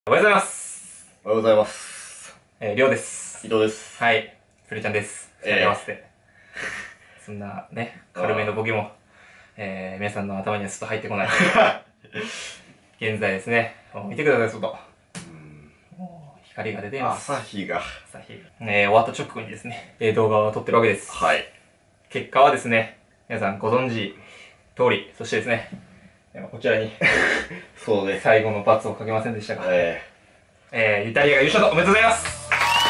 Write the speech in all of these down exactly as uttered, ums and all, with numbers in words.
おはようございます。 おはようございます。 えー、りょうです。 伊藤です。 はい。ふれちゃんです。 えー、 合わせて。そんなね、軽めのボケも、えー、皆さんの頭にはすっと入ってこない。現在ですね、見てください、外。もう光が出ています。 朝日が。 朝日が。えー、終わった直後にですね、えー、動画を撮ってるわけです。 はい。 結果はですね、皆さんご存知通り、そしてですね、こちらに、 そうね。 最後の罰をかけませんでしたが、 えー、えー、イタリアが優勝とおめでとうございます。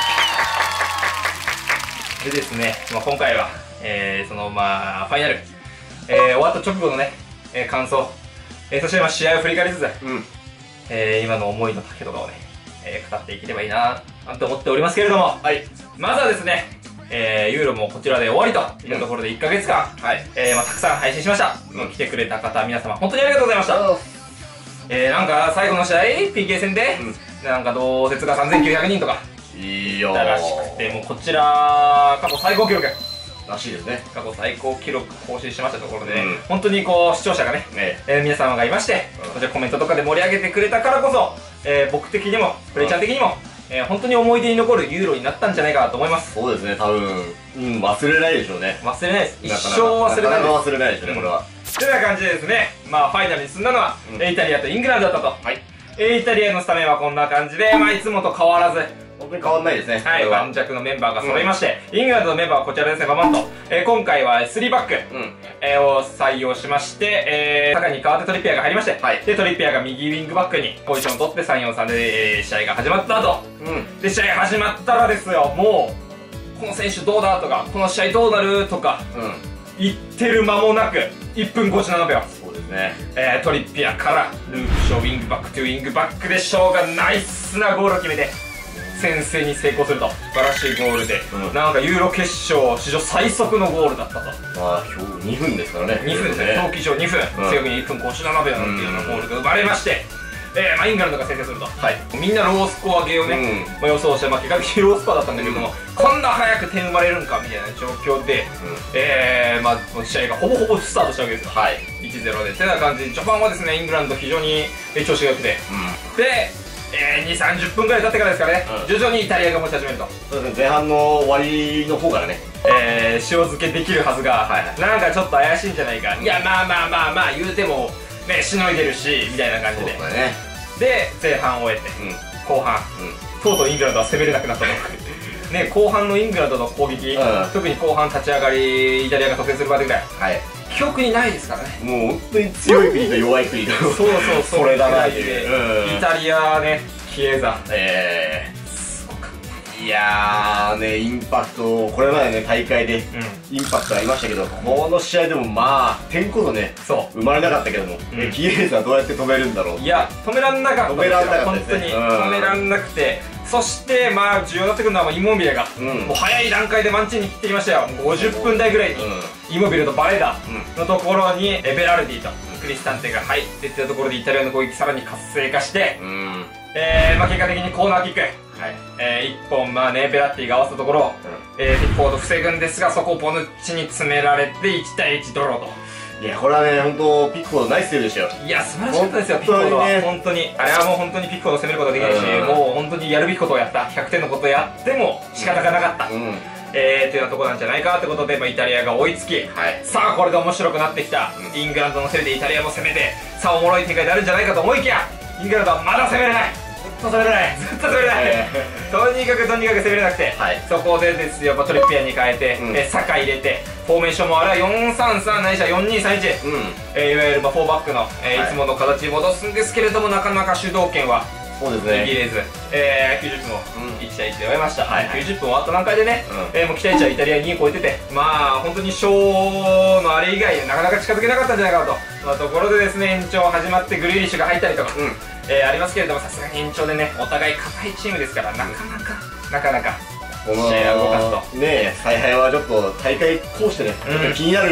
でですね、まあ、今回は、えー、そのまあ、ファイナル、えー、終わった直後のね、えー、感想、えー、そしてまあ試合を振り返りつつ、 うん。 えー、今の思いの丈とかをね、えー、語っていければいいななんて思っておりますけれども、 はい。 まずはですね、えー、ユーロもこちらで終わりといったところでいっかげつかん、はい、えー、まあ、たくさん配信しました。うん、来てくれた方、皆様、本当にありがとうございました。えー、なんか、最後の試合、ピーケー 戦で、うん、なんか、同説がさんぜんきゅうひゃくにんとか、 いいよー。 らしくて、もうこちら、過去最高記録。 らしいですね。 過去最高記録更新しましたところで、ね、うん、本当にこう、視聴者がね、ねえー、皆様がいまして、うん、こちらコメントとかで盛り上げてくれたからこそ、えー、僕的にも、プレイちゃん的にも、えー、本当に思い出に残るユーロになったんじゃないかなと思います。 そうですね、多分、うん、忘れないでしょうね。 忘れないです。一生忘れないです。なかなか忘れないでしょうね、これは。 というような感じでですね、まあ、ファイナルに進んだのは、うん、イタリアとイングランドだったと。はい。イタリアのスタメンはこんな感じで、まあ、いつもと変わらず、 本当に変わんないですね。 はい、盤石のメンバーが揃いまして、うん、イングランドのメンバーはこちらですね、ババンと。えー、今回はスリーバック、うん、えー、を採用しまして、えー、サカに代わってトリッピアが入りまして、はい、で、トリッピアが右ウィングバックにポジションを取ってさんよんさんで、えー、試合が始まったと。うん、で、試合始まったらですよ、もう、この選手どうだとか、この試合どうなるとか、うん、言ってる間もなく、いっぷんごじゅうななびょう。そうですね。えー、トリッピアからループショーウィングバックとウィングバックでショーがナイスなゴールを決めて、先制に成功すると。素晴らしいゴールで、うん、なんかユーロ決勝史上最速のゴールだったと。まあ、 今日にふんですからね。 にふんですね。表記上にふん、うん、正確にいっぷんごじゅうななびょうなんていうようなゴールが生まれまして、えー、まあイングランドが先制すると。はい。みんなロースコアゲーをね、うん、まあ予想して、まあ結果的にロースコアだったんだけども、うん、こんな早く点生まれるんかみたいな状況で、うん、えー、まあ試合がほぼほぼスタートしたわけですよ。はい。いちたいゼロで。てな感じで、序盤はですね、イングランド非常に調子が良くて、うん、で、えー、に、さんじゅっぷんぐらい経ってからですからね、うん、徐々にイタリアが持ち始めると。 そうですね、前半の終わりの方からね、 えー、塩漬けできるはずが、はい、なんかちょっと怪しいんじゃないか、いや、まあまあまあまあ、言うても、ね、しのいでるし、みたいな感じで。そうだね。で、前半を終えて、うん、後半、うん、とうとうイングランドは攻めれなくなったと。ね、後半のイングランドの攻撃、うん、特に後半立ち上がり、イタリアが得点するまでぐらい。はい。記憶にないですからね。 もう本当に強い国と弱い国とそうそうそうそれだなっていう、イタリアね、キエザ、えー、すごかった。いやーね、インパクト、これまでね、大会でインパクトありましたけど、この試合でもまあ点こそね、そう生まれなかったけども、キエザどうやって止めるんだろう。 いや、止めらんなかった。 止めらんなかったですね、 本当に止めらんなくて、そしてまあ重要になってくるのはイモビレが、うん、もう早い段階でマンチーニに切ってきましたよ。ごじゅっぷんだいぐらいに、うん、イモビレとバレダのところにベラルディとクリスタンテが入っていったところでイタリアの攻撃さらに活性化して、うん、えー、まあ結果的にコーナーキック、はい、えー、いっぽんまあねベラッティが合わせたところを、うん、えー、ピッフォード防ぐんですが、そこをボヌッチに詰められていちたいいちドローと。 いや、これはね、本当ピックフォードナイスセーブでしたよ。 いや、素晴らしかったですよ、ピックフォードは。本当に。あれはもう本当にピックフォードを攻めることができないし、もう本当にやるべきことをやった。ひゃくてんのことをやっても仕方がなかった。うん、えー、というようなところなんじゃないかってことで、まあ、イタリアが追いつき、はい、さあ、これで面白くなってきた。うん、イングランドのせいでイタリアも攻めて、さあ、おもろい展開になるんじゃないかと思いきや、イングランドはまだ攻めれない。ずっと攻めれない。ずっと攻めれない。とにかくとにかく攻めれなくて、はい、そこでですよ、トリッピアに変えて、うん、えサカ入れて、フォーメーションもあれはよんさんさんないしはよんにさんいち、うん、えー、いわゆるまあフォーバックの、えーはい、いつもの形に戻すんですけれども、なかなか主導権はそうですね、 握れず、えー、きゅうじゅっぷんをいちたいいちで終えました。はい、きゅうじゅっぷん終わった段階でね、うん、えー、もう期待値はイタリアに超えてて、まあ本当にショーのあれ以外でなかなか近づけなかったんじゃないかなと、まあ、ところでですね、延長始まってグリーリッシュが入ったりとか、うん、えー、ありますけれども、さすがに延長でね、お互い硬いチームですから、なかなか、なかなか試合を動かすとねえ、采配はちょっと大会通してね、うん、気になる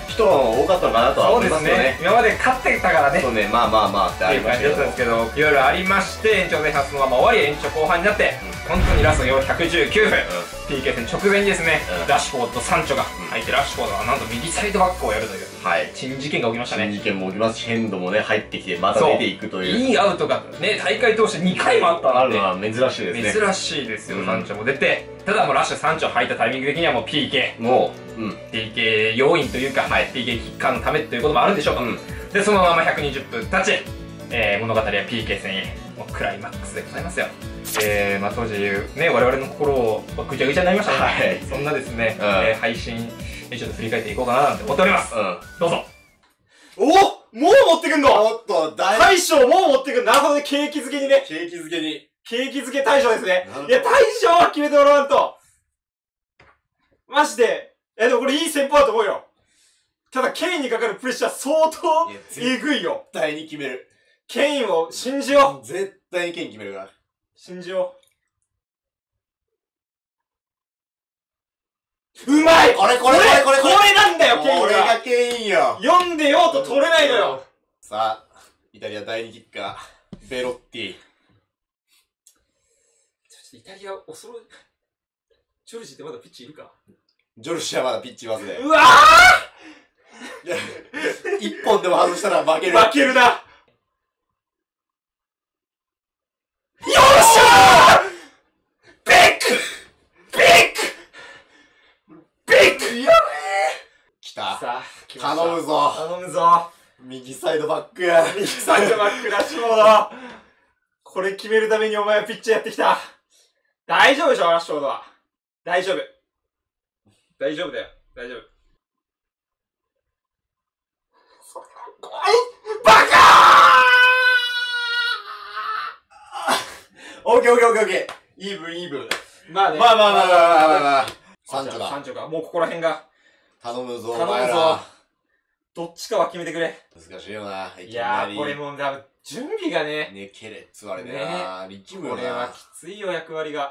人も多かったのかなとは思いますよね。 今まで勝ってたからね。 そうね、まあまあまあってありましたけど。 っていう感じだったんですけど、いろいろありまして、延長前半そのまま終わり、延長後半になって、本当にラストひゃくじゅうきゅうふん、ピーケー 戦直前にですね、ラッシュフォードとサンチョが入って、ラッシュフォードはなんと右サイドバックをやるという、珍事件が起きましたね。 珍事件も起きますし、ヘンドもね、入ってきて、また出ていくという。 いいアウトがね、大会通してにかいもあったので、あるのは珍しいですね。 珍しいですよ、サンチョも出て、ただもうラッシュサンチョ入ったタイミング的にはもう ピーケー、もう、ピーケー 要員というか、ピーケー キッカーのためということもあるんでしょうか。で、そのままひゃくにじゅっぷん経ち、物語は ピーケー 戦へ、もうクライマックスでございますよ。えー、まあ当時ね、我々の心をぐちゃぐちゃになりましたね。はい、そんなですね、うん、えー、配信ちょっと振り返っていこうかななんて思っております。うん、どうぞ。 お、もう持ってくんの？おっと、大将もう持ってくんなるほどね、ケーキ漬けにね。ケーキ漬けに。ケーキ漬け大将ですね。いや、大将は決めてもらわんと。マジで。え、でもこれいい戦法だと思うよ。ただ、ケインにかかるプレッシャー相当えぐいよ。絶対に決める。ケインを信じよう。絶対にケイン決めるから。信じよう。うまい！これこれこれこれこれなんだよ、ケインが！これがケインよ。読んでようと取れないのよ。さあ、イタリア第二キッカー、ベロッティ。ちょっとイタリア恐ろ、ジョルジってまだピッチいるか？ジョルジはまだピッチいますね。うわぁ！一本でも外したら負ける。負けるな！よっしゃー！ビッグ！ビッグ！ビッグ！やべえ！来た。さあ、頼むぞ。頼むぞ。右サイドバック。右サイドバックラッシュフォード。これ決めるためにお前はピッチャーやってきた。大丈夫でしょ、ラッシュフォードは。大丈夫。大丈夫だよ。大丈夫。怖い！バカー！オッケーオッケーオッケーオッケー。イーブンイーブン。まあね。まあまあまあまあまあまあまあ。サンチョだ。サンチョか。もうここら辺が。頼むぞ、頼むぞ。どっちかは決めてくれ。難しいよな。いやー、これもう、だ準備がね。ね、ケレッツあれね。力むよな。これはきついよ、役割が。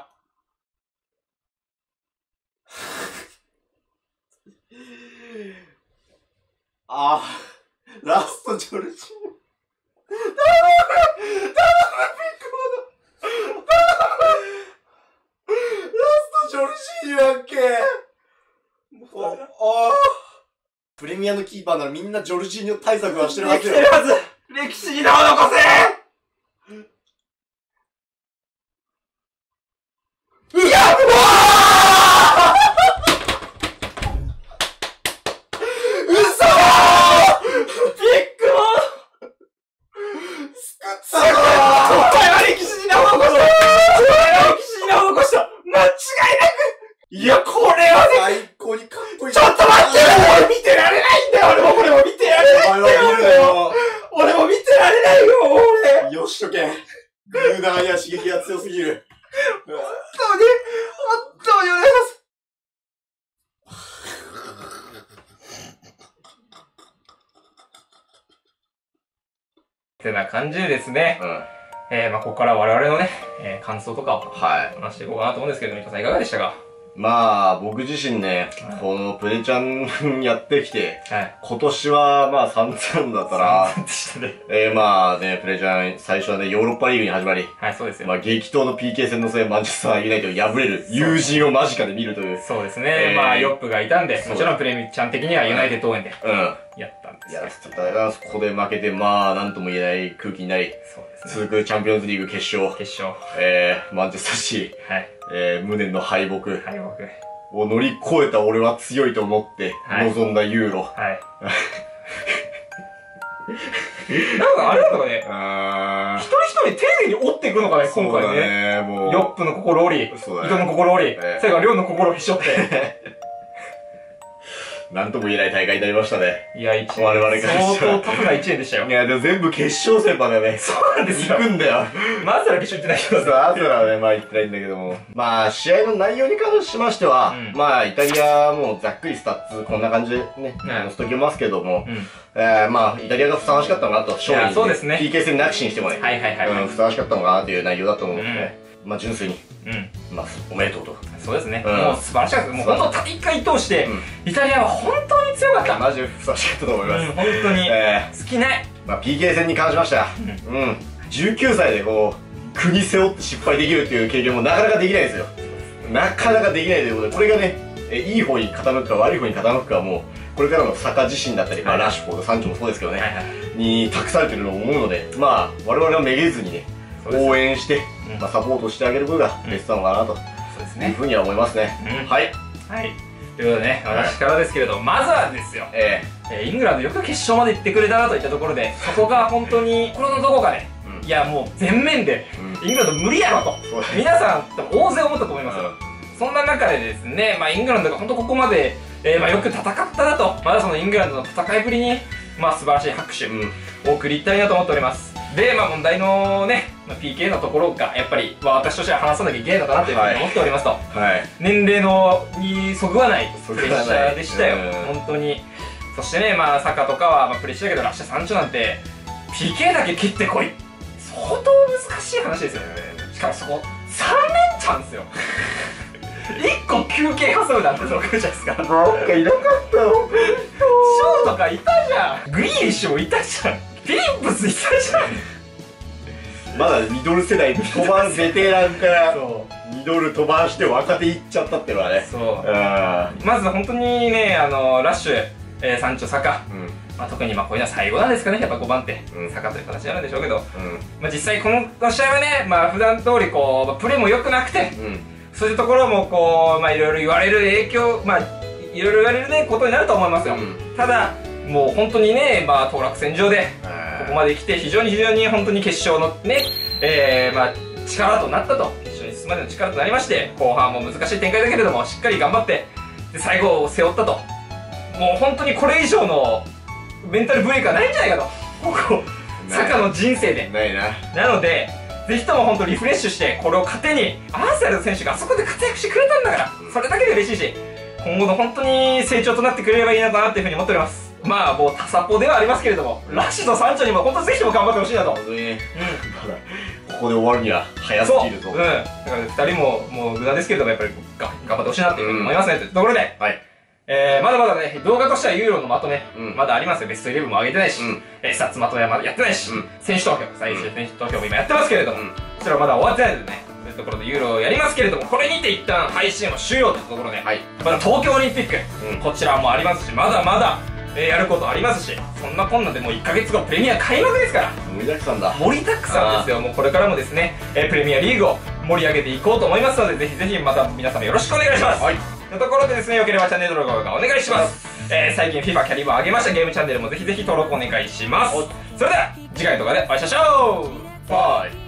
ああ、ラストジョルジー。頼む！頼む！ビッグモード！頼む！ラストジョルジーやんけ。お、おプレミアのキーパーならみんなジョルジーニョ対策はしてるはずよ。できてるはず！歴史に名を残せ！いや！うわー！嘘ー！ビッグモード！救ったぞー！お前は歴史に名を残した！お前は歴史に名を残した！間違いなく！いや、これはね、最高にかっこいい。ちょっと待ってよ！俺見てられないんだよ！俺もこれも見てられないんだよ！俺も見てられないよ、俺！よしとけ。グーダーには刺激が強すぎる。本当に、本当にお願いします。ってな感じでですね、うん、えー、まあここから我々のね、えー、感想とかを話していこうかなと思うんですけど、ミカさんいかがでしたか？まあ、僕自身ね、はい、このプレちゃんやってきて、はい、今年はまあ散々だったら、散々でしたね。えー、まあね、プレちゃん最初はね、ヨーロッパリーグに始まり、はい、そうですよ。まあ激闘の ピーケー 戦の末、マンチェスターユナイテッドを敗れる友人を間近で見るという。そうですね。えー、まあ、ヨップがいたんで、もちろんプレちゃん的にはユナイテッド応援で、うん。やったんですよ。やってたら、そこで負けて、まあ、なんとも言えない空気になり、そうですね。続くチャンピオンズリーグ決勝。決勝。えー、マンチェスターシー。はい。えー、無念の敗北。敗北。を乗り越えた俺は強いと思って臨んだユーロ。はい。なんかあれだとかね、一人一人丁寧に折っていくのかね、今回ね。もう。ヨップの心折り、伊藤の心折り、最後はリョウの心をへし折って。なんとも言えない大会になりましたね。いや、一年。我々からしたら。相当タフな一年でしたよ。いや、でも全部決勝戦までね。そうなんですよ。行くんだよ。まずは決勝行ってないけど。そう、あずらはね、まあ行ってないんだけども。まあ、試合の内容に関しましては、うん、まあ、イタリアもざっくりスタッツ、こんな感じでね、載せときますけども、うん、えー、まあ、イタリアがふさわしかったのかなと、勝利に、ね。そうですね。ピーケー 戦なくしにしてもね。はいはいはい、うん。ふさわしかったのかなという内容だと思うので、ね。うんまあ純粋に、うん、まあおめでとうと。 そうですね、もう素晴らしかった。もう本当大会通して、イタリアは本当に強かった。 マジふさわしかったと思います。 本当に好きない。 まあ ピーケー 戦に関しましては、うん、じゅうきゅうさいでこう国背負って失敗できるっていう経験もなかなかできないですよ。なかなかできないということで、これがね、いい方に傾くか悪い方に傾くかはもうこれからのサッカー自身だったり、まあラッシュフォード、サンチョもそうですけどね、に託されてると思うので、まあ我々はめげずにね、応援して、まあサポートしてあげることがベストなのかなというふうには思いますね。はい。 はい。ということでね、私からですけれど、まずはですよ、えイングランドよく決勝まで行ってくれたなといったところで、そこが本当に心のどこかで、いやもう全面で、イングランド無理やろと、皆さん大勢思ったと思いますよ。そんな中でですね、まあイングランドが本当ここまで、えー、まあよく戦ったなと、まだそのイングランドの戦いぶりに、まあ素晴らしい拍手を送りたいなと思っております。で、まあ問題のね、まあ、ピーケー のところが、やっぱり、まあ、私としては話さなきゃいけないのかなというふうに思っておりますと。はい。年齢のにそぐわないプレッシャーでしたよ。本当に。そしてね、まあサッカーとかは、まあ、プレッシャーだけど、ラッシャーサンチョなんて、ピーケー だけ蹴ってこい。相当難しい話ですよね。しかもそこ、さん連チャンですよ。いっこ休憩挟むなんてそうくるじゃないですか。なんかいなかったよ。ショーとかいたじゃん。グリーリッシュもいたじゃん。フィリップスいたじゃん。 まだミドル世代飛ばんベテランからミドル飛ばして若手いっちゃったっていうのはね。そう。 まず本当にね、あのラッシュ、えー、サンチョ、サカ、うん、まあ特にまあこういうのは最後なんですかね、やっぱごばん手、うん、サカという形になるんでしょうけど、うん、まあ実際この試合はね、まあ普段通りこう、まあ、プレーも良くなくて、うん、そういうところもこう、まあいろいろ言われる影響、まあいろいろ言われるねことになると思いますよ。うん、ただもう本当にね、まあ当落線上でここまで来て非常に非常に本当に決勝のね、えー、まあ力となったと、決勝に進むまでの力となりまして、後半も難しい展開だけれどもしっかり頑張ってで最後を背負ったと。もう本当にこれ以上のメンタルブレイクはないんじゃないかと、ここサッカーの人生で。 ないな。 なのでぜひとも本当リフレッシュして、これを糧にアーセナルの選手があそこで活躍してくれたんだから、それだけで嬉しいし、今後の本当に成長となってくれればいいのかなっていうふうに思っております。まあもう多サポではありますけれども、ラッシュとサンチョにも本当にぜひとも頑張ってほしいなと。本当にね、 うん、ここで終わるには早すぎると。 うん、だからふたりももう無駄ですけれども、やっぱり頑張ってほしいなっていうふうに思いますね。というところで、はい、えー、まだまだね、動画としてはユーロのまとめ、うん、まだありますよ。ベストイレブンも上げてないし、うん、えー、スタッツまとめはまだやってないし、うん、選手投票、最終選手投票も今やってますけれども、うん、それはまだ終わってないのでね、というところでユーロをやりますけれども、これにて一旦配信を終了というところで、はい、まだ東京オリンピック、うん、こちらもありますし、まだまだ、えー、やることありますし、そんなこんなでもういっかげつごプレミア開幕ですから、 盛りだくさんだ。 盛りだくさんですよ。もうこれからもですね、えー、プレミアリーグを盛り上げていこうと思いますので、ぜひぜひまた皆様よろしくお願いします。はい、というところでですね、よければチャンネル登録をお願いします。えー、最近 FIFA キャリバー上げましたゲームチャンネルもぜひぜひ登録お願いします。それでは次回の動画でお会いしましょう。バイ。